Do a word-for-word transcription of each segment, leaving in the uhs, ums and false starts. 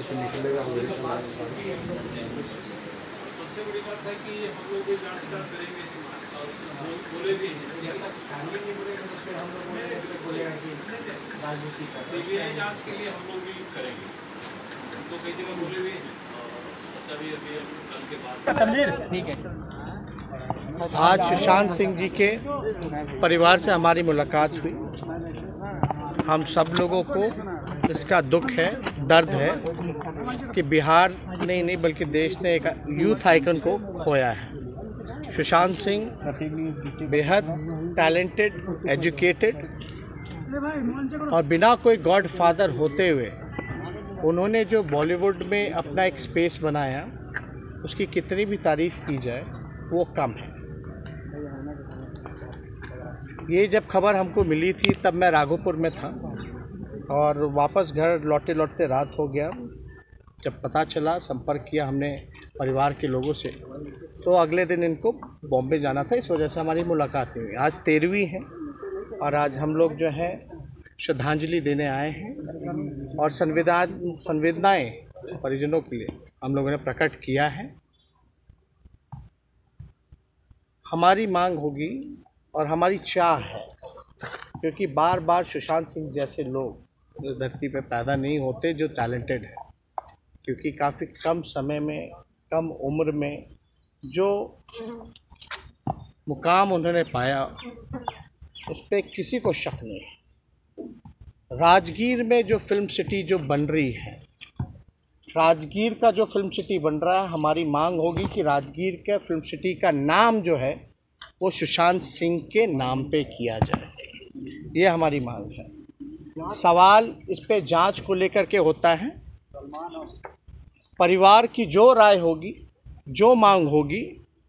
से निकलेगा। सबसे बड़ी बात है कि हम लोग भी जांच का करेंगे और बोले भी सीबीआई जांच के लिए हम लोग भी करेंगे, तो कई जगह बोले भी और अभी अभी कल के बाद ठीक है। आज सुशांत सिंह जी के परिवार से हमारी मुलाकात हुई। हम सब लोगों को इसका दुख है, दर्द है कि बिहार नहीं नहीं बल्कि देश ने एक यूथ आइकन को खोया है। सुशांत सिंह बेहद टैलेंटेड, एजुकेटेड और बिना कोई गॉड फादर होते हुए उन्होंने जो बॉलीवुड में अपना एक स्पेस बनाया, उसकी कितनी भी तारीफ़ की जाए वो कम है। ये जब खबर हमको मिली थी तब मैं राघोपुर में था और वापस घर लौटते लौटते रात हो गया। जब पता चला, संपर्क किया हमने परिवार के लोगों से, तो अगले दिन इनको बॉम्बे जाना था, इस वजह से हमारी मुलाकात हुई। आज तेरहवीं है और आज हम लोग जो है श्रद्धांजलि देने आए हैं और संविधान संवेदनाएँ परिजनों के लिए हम लोगों ने प्रकट किया है। हमारी मांग होगी और हमारी चाह है, क्योंकि बार बार सुशांत सिंह जैसे लोग इस धरती पे पैदा नहीं होते जो टैलेंटेड है, क्योंकि काफ़ी कम समय में, कम उम्र में जो मुकाम उन्होंने पाया उस पर किसी को शक नहीं है। राजगीर में जो फिल्म सिटी जो बन रही है, राजगीर का जो फिल्म सिटी बन रहा है, हमारी मांग होगी कि राजगीर के फिल्म सिटी का नाम जो है वो सुशांत सिंह के नाम पे किया जाए। ये हमारी मांग है। सवाल इस पे जांच को लेकर के होता है। परिवार की जो राय होगी, जो मांग होगी,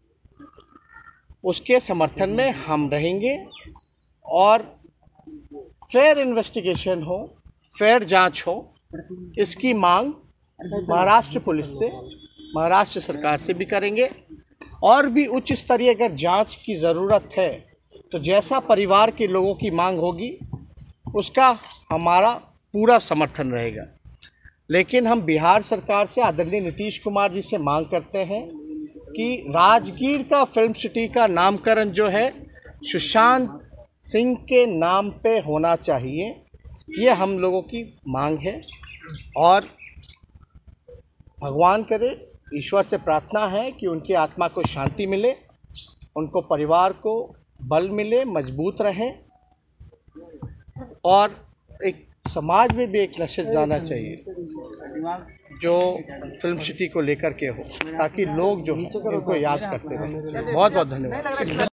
उसके समर्थन में हम रहेंगे और फेयर इन्वेस्टिगेशन हो, फेयर जांच हो, इसकी मांग महाराष्ट्र पुलिस से, महाराष्ट्र सरकार से भी करेंगे। और भी उच्च स्तरीय अगर जांच की ज़रूरत है तो जैसा परिवार के लोगों की मांग होगी उसका हमारा पूरा समर्थन रहेगा। लेकिन हम बिहार सरकार से, आदरणीय नीतीश कुमार जी से मांग करते हैं कि राजगीर का फिल्म सिटी का नामकरण जो है सुशांत सिंह के नाम पे होना चाहिए। ये हम लोगों की मांग है और भगवान करे, ईश्वर से प्रार्थना है कि उनकी आत्मा को शांति मिले, उनको परिवार को बल मिले, मजबूत रहें और एक समाज में भी एक मैसेज जाना चाहिए जो फिल्म सिटी को लेकर के हो, ताकि लोग जो हैं उनको याद करते रहें। बहुत बहुत धन्यवाद।